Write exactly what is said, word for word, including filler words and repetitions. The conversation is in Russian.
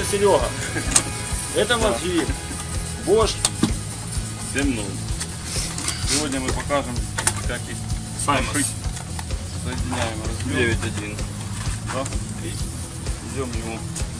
Серега. Это мозги. Bosch семь ноль. Сегодня мы покажем, как их Саймонс соединяем. Разберем. девять один. Да? И идем его